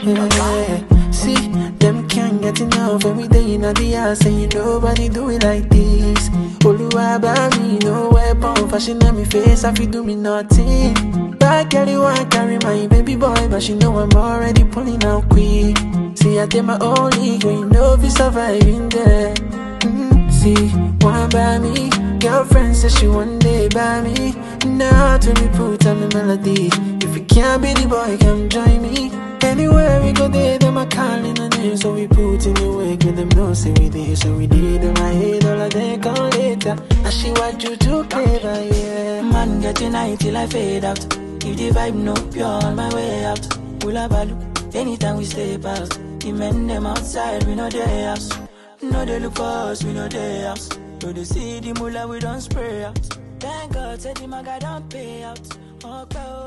Yeah. See, them can't get enough every day in the house, saying nobody do it like this. Oluwa by me, no weapon fashion on me face, I feel do me nothing. Bad girl, you want carry my baby boy, but she know I'm already pulling out quick. See, I take my own league, you know if you surviving there. See, one by me, girlfriend says she one day by me. Now to me put on the melody. If you can't be the boy, come join me. Anywhere we go there, them a calling her name. So we put in the work with them, no say we did. So we did in my head, all of them come later. Asiwaju too clever, yeah. Man getting high till I fade out. If the vibe no pure on my way out. Pull balu, anytime we stay past. The men them outside, we know their house. No they look for us, we know their house. No they see the mullah, we don't spray out. Thank God, said the maga don't pay out. Oh,